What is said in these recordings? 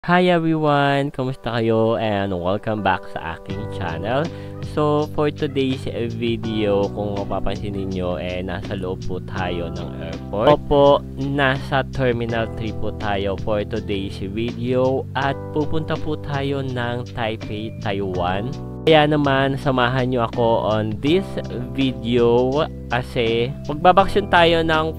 Hi everyone! Kamusta kayo? And welcome back sa aking channel. So, for today's video, kung mapapansin ninyo, nasa loob po tayo ng airport. Opo, nasa Terminal 3 po tayo for today's video. At pupunta po tayo ng Taipei, Taiwan. Kaya naman, samahan nyo ako on this video kasi magbabakasyon tayo ng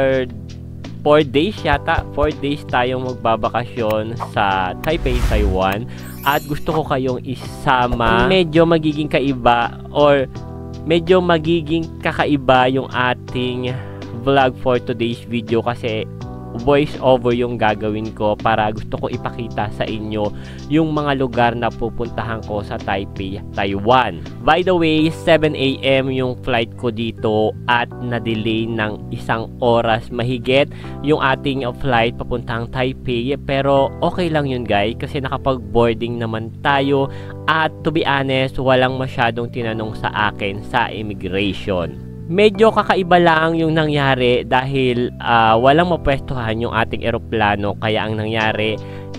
4 days yata. 4 days tayong magbabakasyon sa Taipei, Taiwan. At gusto ko kayong isama. Medyo magiging kaiba or medyo magiging kakaiba yung ating vlog for today's video kasi voice over yung gagawin ko para gusto ko ipakita sa inyo yung mga lugar na pupuntahan ko sa Taipei, Taiwan. By the way, 7 AM yung flight ko dito at na-delay ng 1 oras mahigit yung ating flight papuntang Taipei, pero okay lang yun guys kasi nakapag-boarding naman tayo at to be honest, walang masyadong tinanong sa akin sa immigration. Medyo kakaiba lang yung nangyari dahil walang mapwestuhan yung ating eroplano, kaya ang nangyari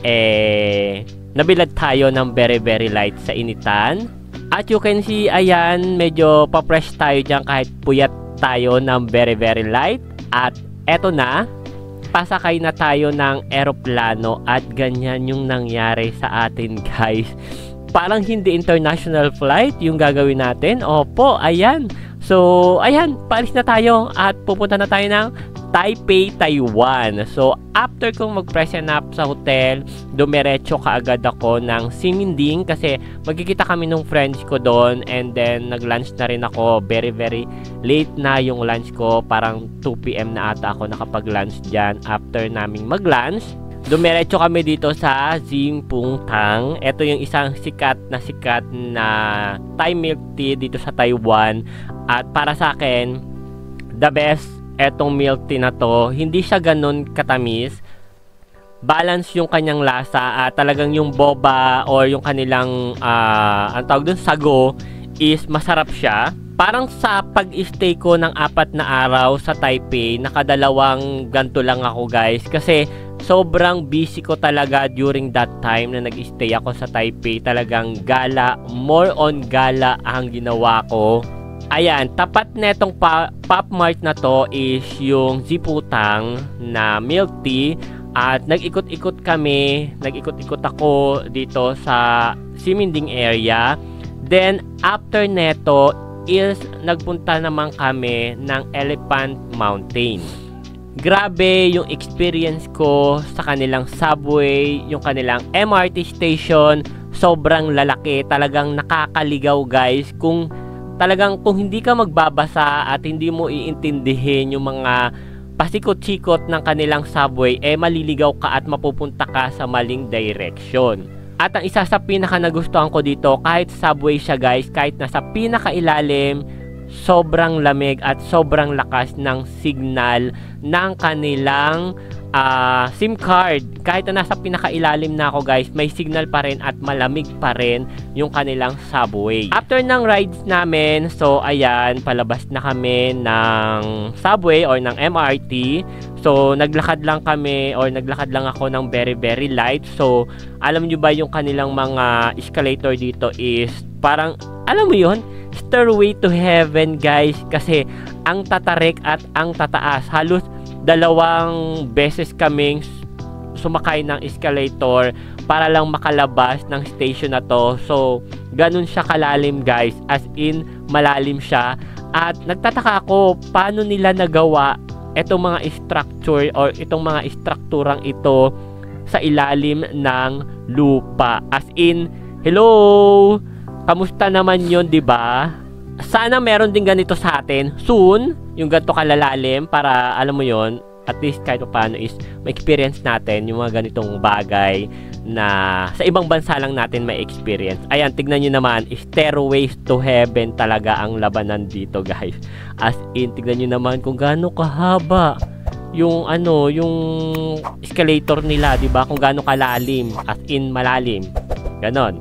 nabilad tayo ng very light sa initan. At you can see, ayan, medyo pa-fresh tayo dyan kahit puyat tayo ng very light. At eto na, pasakay na tayo ng eroplano at ganyan yung nangyari sa atin guys. Parang hindi international flight yung gagawin natin. Opo, ayan. So, ayan, paalis na tayo at pupunta na tayo ng Taipei, Taiwan. So, after kong mag-present up sa hotel, dumiretso kaagad ako ng Ximending kasi magkikita kami ng friends ko doon, and then nag-lunch na rin ako. Very late na yung lunch ko. Parang 2 PM na ata ako nakapag-lunch dyan. After naming mag-lunch, dumiretso kami dito sa Jingpungtang. Ito yung isang sikat na Thai milk tea dito sa Taiwan. At para sa akin, the best etong milk tea na to. Hindi siya ganun katamis. Balance yung kanyang lasa. Talagang yung boba or yung kanilang ang tawag dun, sago is masarap siya. Parang sa pag-stay ko ng 4 na araw sa Taipei, nakadalawang ganto lang ako guys. Kasi sobrang busy ko talaga during that time na nag-stay ako sa Taipei. Talagang gala, more on gala ang ginawa ko. Ayan, tapat netong Pop Mart na to is yung Jiputang na milk tea. At nag-ikot-ikot kami, nag-ikot-ikot ako dito sa Ximending area. Then, after neto is nagpunta naman kami ng Elephant Mountain. Grabe yung experience ko sa kanilang subway, yung kanilang MRT station, sobrang lalaki, talagang nakakaligaw guys. Kung hindi ka magbabasa at hindi mo iintindihin yung mga pasikot-sikot ng kanilang subway, maliligaw ka at mapupunta ka sa maling direction. At ang isa sa pinaka nagustuhan ko dito, kahit subway siya guys, kahit nasa pinakailalim, sobrang lamig at sobrang lakas ng signal ng kanilang SIM card. Kahit na nasa pinakailalim na ako guys, may signal pa rin at malamig pa rin yung kanilang subway. After ng rides namin, so ayan, palabas na kami ng subway or ng MRT. So naglakad lang kami or naglakad lang ako ng very light. So alam nyo ba yung kanilang mga escalator dito is parang, alam mo yun, stairway to heaven guys, kasi ang tatarik at ang tataas. Halos 2 beses kaming sumakay ng escalator para lang makalabas ng station na to. So ganun siya kalalim guys, as in malalim siya. At nagtataka ako paano nila nagawa itong mga structure or itong mga strukturang ito sa ilalim ng lupa. As in, hello, kamusta naman yun, diba? Sana meron din ganito sa atin soon, yung ganito kalalalim, para alam mo yon, at least kahit paano is ma-experience natin yung mga ganitong bagay na sa ibang bansa lang natin may experience. Ayan, tignan nyo naman, stairways to heaven talaga ang labanan dito guys. As in, tignan nyo naman kung gaano kahaba yung yung escalator nila, diba? Kung gaano kalalim, as in malalim. Ganon.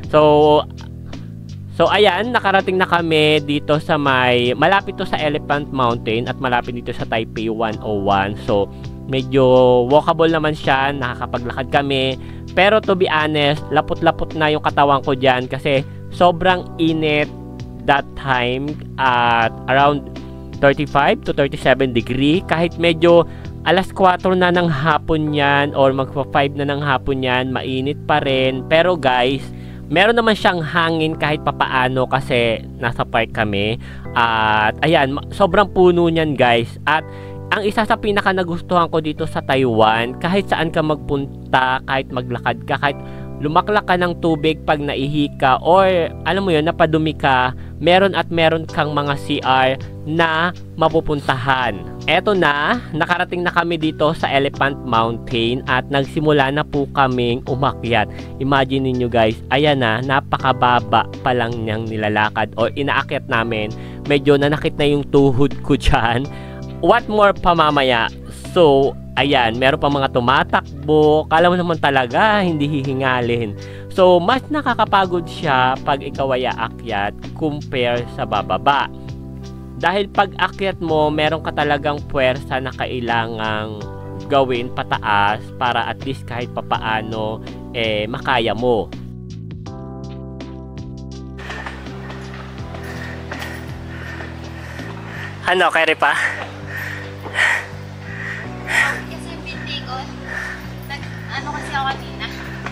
So ayan, nakarating na kami dito sa malapit to sa Elephant Mountain at malapit dito sa Taipei 101. So medyo walkable naman siya, nakakapaglakad kami. Pero to be honest, lapot-lapot na yung katawan ko dyan kasi sobrang init that time at around 35 to 37 degree. Kahit medyo alas 4 na ng hapon yan or magpa 5 na ng hapon yan, mainit pa rin. Pero guys, meron naman siyang hangin kahit papaano kasi nasa park kami. At ayan, sobrang puno niyan guys. At ang isa sa pinaka nagustuhan ko dito sa Taiwan, kahit saan ka magpunta, kahit maglakad ka, kahit lumaklak ka ng tubig pag naihi ka or alam mo yun, napadumi ka, meron kang mga CR na mapupuntahan. Eto na, nakarating na kami dito sa Elephant Mountain at nagsimula na po kaming umakyat. Imagine niyo guys, ayan na, napakababa pa lang niyang nilalakad or inaakyat namin. Medyo nanakit na yung tuhod ko dyan. What more pa mamaya? So, ayan, meron pa mga tumatakbo. Kala mo naman talaga, hindi hihingalin. So, mas nakakapagod siya pag ikaw ay aakyat compare sa bababa. Dahil pag akyat mo, meron ka talagang puwersa na kailangang gawin pataas para at least kahit papaano, makaya mo. Ano, kaya pa? Kasi yung binti ko, ano kasi ako kanina?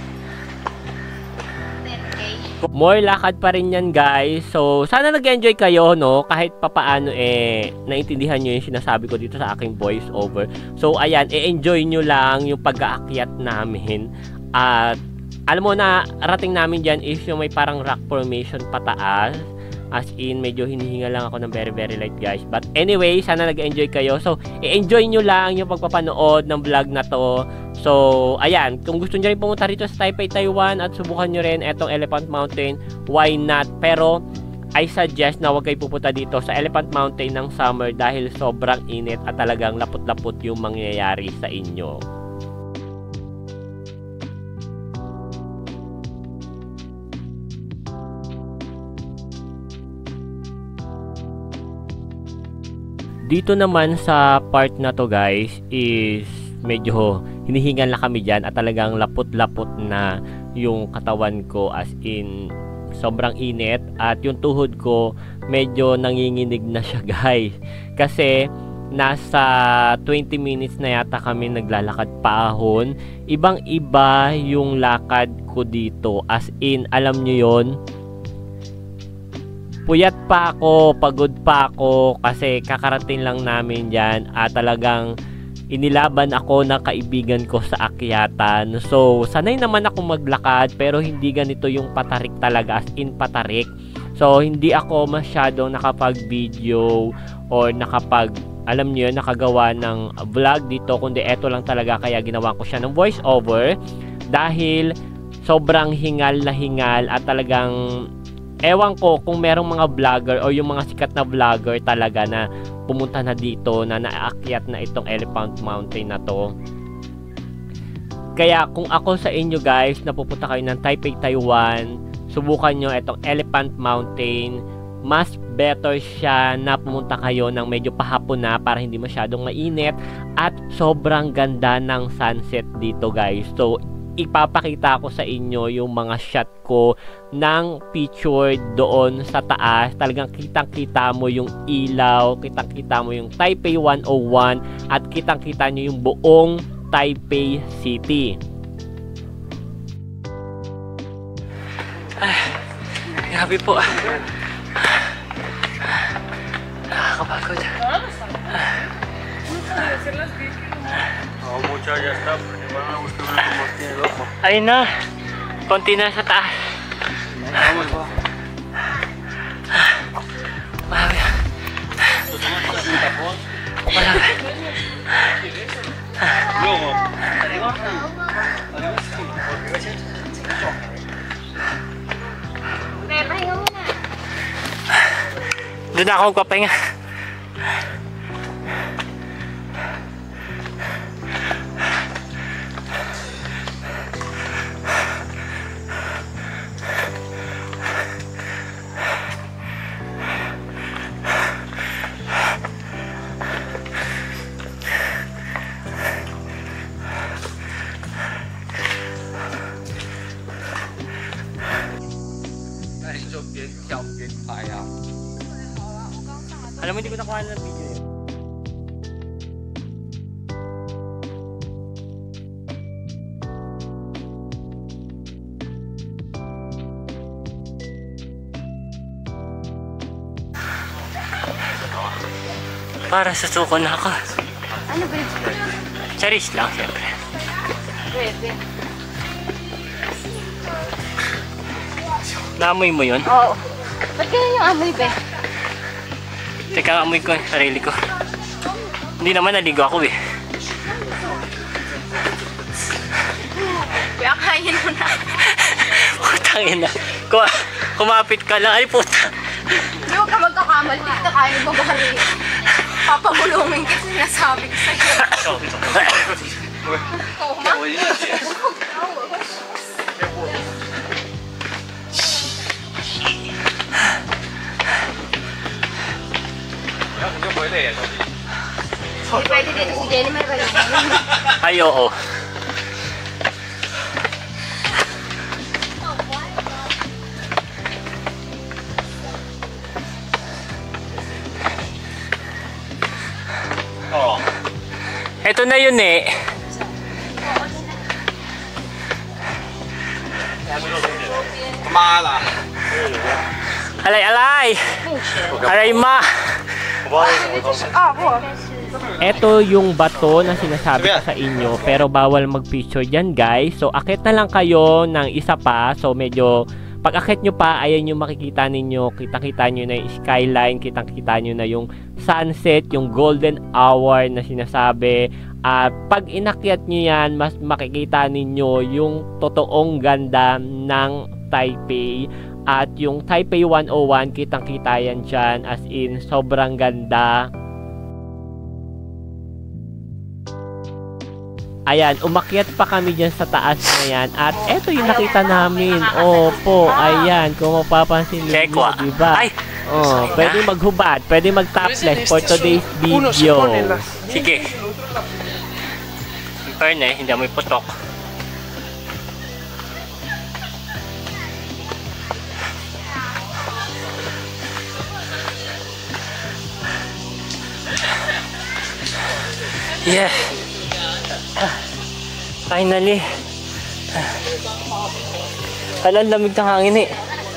10K. More lakad pa rin yan guys. So, sana nag-enjoy kayo, no? Kahit papaano, naintindihan nyo yung sinasabi ko dito sa aking voice over. So, ayan, enjoy nyo lang yung pag-aakyat namin. At, alam mo na, rating namin dyan is yung may parang rock formation pataas. As in, medyo hinihinga lang ako ng very light guys. But anyway, sana nag-enjoy kayo. So, i-enjoy nyo lang yung pagpapanood ng vlog na to. So, ayan. Kung gusto nyo rin pumunta rito sa Taipei, Taiwan at subukan nyo rin etong Elephant Mountain, why not? Pero, I suggest na huwag kayo pupunta dito sa Elephant Mountain ng summer dahil sobrang init at talagang lapot-lapot yung mangyayari sa inyo. Dito naman sa part na to guys is medyo hinihingal na kami dyan at talagang lapot-lapot na yung katawan ko, as in sobrang init at yung tuhod ko medyo nanginginig na siya guys. Kasi nasa 20 minutes na yata kami naglalakad paahon. Ibang iba yung lakad ko dito, as in alam nyo yon. Puyat pa ako, pagod pa ako kasi kakarating lang namin dyan at talagang inilaban ako ng kaibigan ko sa akyatan. So, sanay naman ako maglakad pero hindi ganito yung patarik talaga, as in patarik. So, hindi ako masyadong nakapag-video or alam nyo yun, nakagawa ng vlog dito, kundi eto lang talaga kaya ginawa ko siya ng voice over dahil sobrang hingal na hingal at talagang ewan ko kung merong mga vlogger o yung mga sikat na vlogger talaga na pumunta na dito na naakyat na itong Elephant Mountain na to. Kaya kung ako sa inyo guys, napupunta kayo ng Taipei, Taiwan, subukan nyo itong Elephant Mountain. Mas better siya na pumunta kayo ng medyo pahapon na para hindi masyadong mainit at sobrang ganda ng sunset dito guys. So, ipapakita ko sa inyo yung mga shot ko ng picture doon sa taas. Talagang kitang-kita mo yung ilaw, kitang-kita mo yung Taipei 101 at kitang-kita nyo yung buong Taipei City. Grabe po. Nakakapagod. Ayun na. Konti na sa taas. Marami. Pahinga muna. Doon na ako magpapahinga. Alam mo, hindi ko nakuha ng video yun. Para susuko na ako. Ano ba? Charis lang, siyempre. Pwede. Naamoy mo yun? Oo. Ba't ganyan yung amoy, be? Teka, amoy ko yung sarili ko. Hindi naman, naligo ako eh. Kuya, kain mo na. Putang ina. Kumapit ka lang. Ay, puta. Hindi mo ka magkakamali. Dito kain mo bari. Papagulungin kasi sinasabi ko sa'yo. Oo, ma. Hindi pwede dito si Jenny, may balik. Ay, oo. Ito na yun eh. Kumala. Alay, alay! Aray ma! Ito yung bato na sinasabi ko sa inyo, pero bawal mag-picture dyan guys. So akit na lang kayo ng isa pa. So medyo pag akit nyo pa, ayan yung makikita ninyo. Kita-kita nyo na yung skyline, kita-kita nyo na yung sunset, yung golden hour na sinasabi. At pag inakyat nyo yan, mas makikita ninyo yung totoong ganda ng Taipei. At yung Taipei 101, kitang-kita yan dyan, as in sobrang ganda. Ayan, umakyat pa kami dyan sa taas na yan. At eto yung nakita namin. Opo, ayan. Kung mapapansin ninyo, diba? Ay! Oh, pwede maghubad, pwede mag-topless for today's video. Sige. In fairness, hindi mo iputok. Yeah. Finally. Ang lamig ng hangin eh.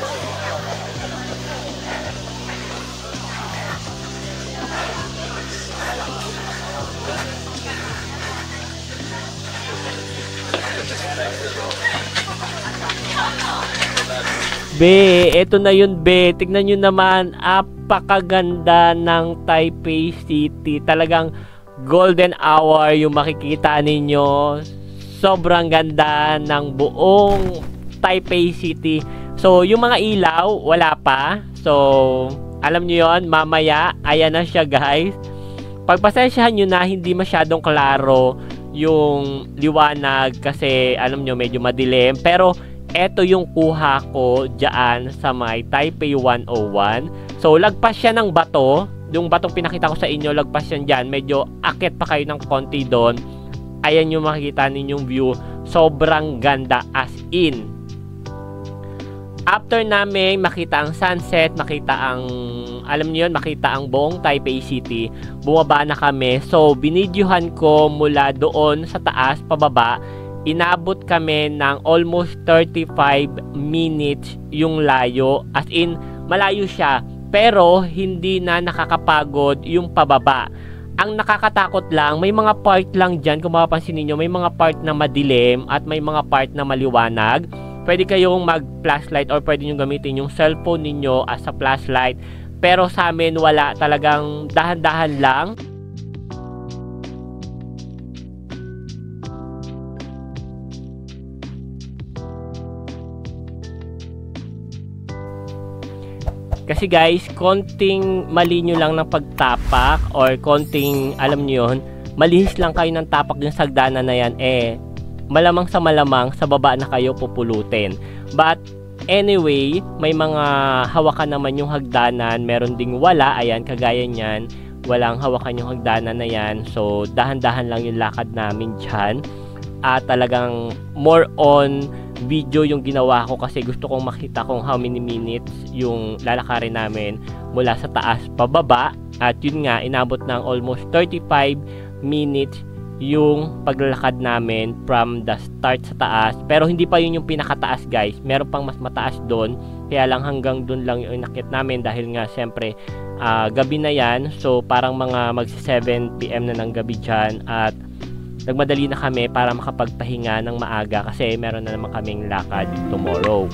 Be, eto na yun be. Tignan nyo naman, apakaganda ng Taipei City. Talagang golden hour yung makikita ninyo. Sobrang ganda ng buong Taipei City. So, yung mga ilaw, wala pa. So, alam nyo yon, mamaya, ayan na siya guys. Pagpasensyahan nyo na hindi masyadong klaro yung liwanag kasi alam nyo medyo madilim. Pero, eto yung kuha ko dyan sa may Taipei 101. So, lagpas siya ng bato. Yung batong pinakita ko sa inyo, lagpas yan dyan. Medyo akit pa kayo ng konti doon. Ayan yung makikita ninyong view. Sobrang ganda as in. After namin makita ang sunset, makita ang, alam niyo yun, makita ang buong Taipei City, bumaba na kami. So, binidyohan ko mula doon sa taas, pababa. Inabot kami ng almost 35 minutes yung layo. As in, malayo siya. Pero, hindi na nakakapagod yung pababa. Ang nakakatakot lang, may mga part lang dyan, kung mapapansin niyo, may mga part na madilim at may mga part na maliwanag. Pwede kayong mag-flashlight or pwede nyo gamitin yung cellphone ninyo as a flashlight. Pero sa amin, wala. Talagang dahan-dahan lang. Kasi guys, konting mali nyo lang ng pagtapak or konting, alam nyo yun, malihis lang kayo ng tapak yung sagdanan na yan, malamang sa baba na kayo pupulutin. But anyway, may mga hawakan naman yung hagdanan, meron ding wala, ayan, kagaya nyan, walang hawakan yung hagdanan na yan. So, dahan-dahan lang yung lakad namin dyan. At talagang more on video yung ginawa ko kasi gusto kong makita kung how many minutes yung lalakarin namin mula sa taas pababa. At yun nga, inabot ng almost 35 minutes yung paglalakad namin from the start sa taas. Pero hindi pa yun yung pinakataas guys, meron pang mas mataas doon, kaya lang hanggang doon lang yung inakit namin dahil nga syempre gabi na yan. So parang mga magsi 7 PM na ng gabi dyan, at nagmadali na kami para makapagpahinga ng maaga kasi meron na naman kaming lakad tomorrow.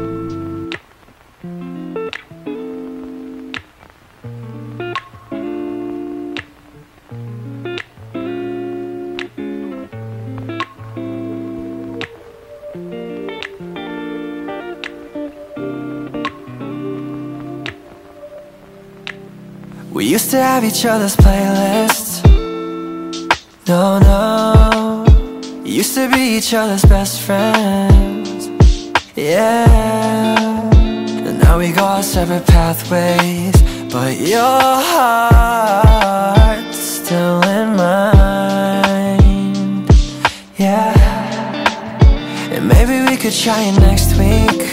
We used to have each other's playlists. No, no. Used to be each other's best friends. Yeah. And now we go our separate pathways, but your heart's still in mine. Yeah. And maybe we could try it next week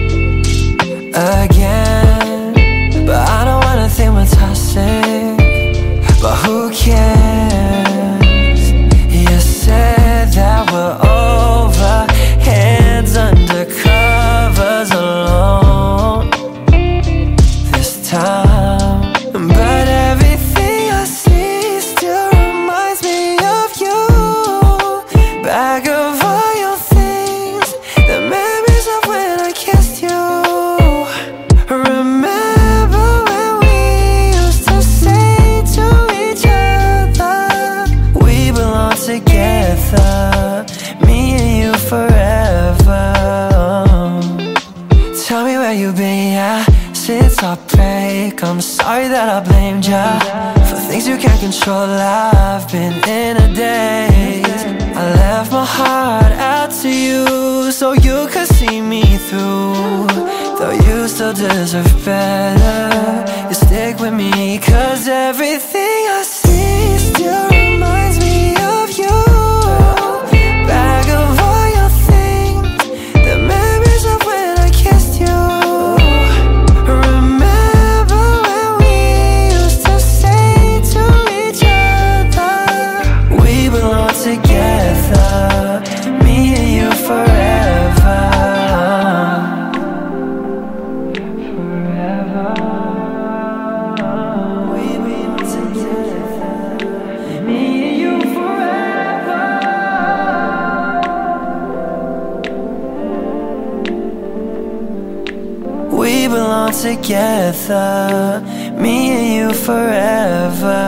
again, but I don't wanna think we're toxic, but who cares? You said that we're over, hands under covers alone this time. But everything I see still reminds me of you. Back of all your things, the memories of when I kissed you. Remember when we used to say to each other, we belong together, me and you forever. Tell me where you been, yeah, since our break. I'm sorry that I blamed ya for things you can't control. I've been in a daze. I left my heart out to you so you could see me through. Though you still deserve better, you stick with me, 'cause everything I see still reminds me of you. Back of all your things, the memories of when I kissed you. Remember when we used to say to each other, we belong together, me and you forever. We belong together, me and you forever. We belong together, me and you forever.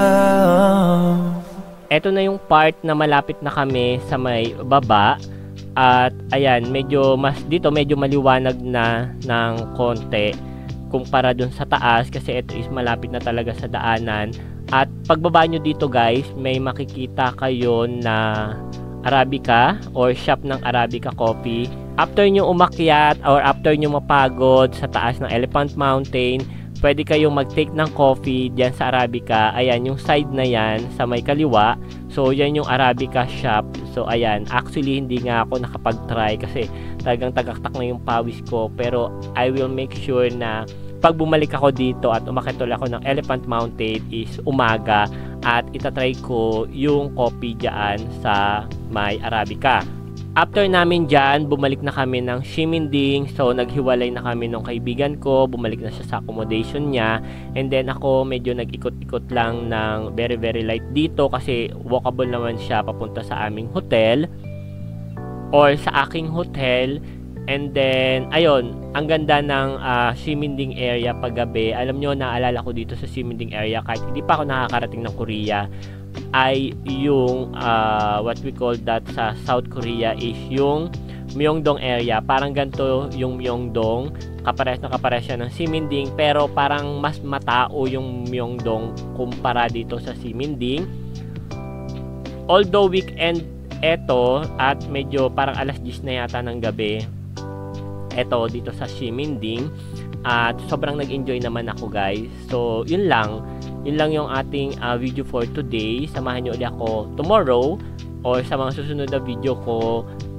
Eto na yung part na malapit na kami sa may baba. At ayan, medyo maliwanag na ng konti kumpara dun sa taas kasi ito is malapit na talaga sa daanan. At pagbaba nyo dito guys, may makikita kayo na Arabica or shop ng Arabica Coffee. After nyo umakyat or after nyo mapagod sa taas ng Elephant Mountain, pwede kayong mag-take ng coffee dyan sa Arabica. Ayan, yung side na yan sa may kaliwa. So, yan yung Arabica shop. So, ayan. Actually, hindi nga ako nakapag-try kasi talagang tagaktak na yung pawis ko. Pero, I will make sure na pag bumalik ako dito at umakyat ulit ako ng Elephant Mountain is umaga at itatry ko yung coffee dyan sa may Arabica. After namin dyan, bumalik na kami ng Ximending. So, naghiwalay na kami ng kaibigan ko. Bumalik na siya sa accommodation niya. And then, ako medyo nag-ikot-ikot lang ng very very light dito kasi walkable naman siya papunta sa aming hotel or sa aking hotel. And then, ayun, ang ganda ng Ximending area paggabi. Alam nyo, naalala ko dito sa Ximending area kahit hindi pa ako nakakarating ng Korea, ay yung what we call that sa South Korea is yung Myeongdong area. Parang ganito yung Myeongdong, kapares na kapares siya ng Ximending, pero parang mas matao yung Myeongdong kumpara dito sa Ximending. Although weekend eto at medyo parang alas 10 na yata ng gabi eto dito sa Ximending, at sobrang nag-enjoy naman ako guys. So yun lang yung ating video for today. Samahan nyo ulit ako tomorrow or sa mga susunod na video ko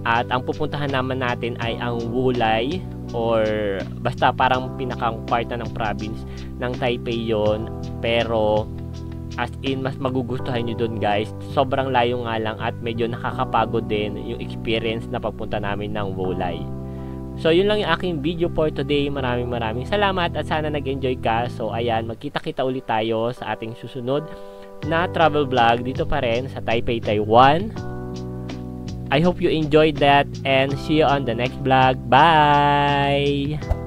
At ang pupuntahan naman natin ay ang Wulai, or basta parang pinakang part na ng province ng Taipei yon. Pero as in, mas magugustuhan nyo dun guys. Sobrang layo nga lang at medyo nakakapagod din yung experience na pagpunta namin ng Wulai. So yun lang yung aking video for today. Maraming salamat at sana nag-enjoy ka. So ayan, magkita-kita ulit tayo sa ating susunod na travel vlog dito pa rin sa Taipei, Taiwan. I hope you enjoyed that and see you on the next vlog. Bye!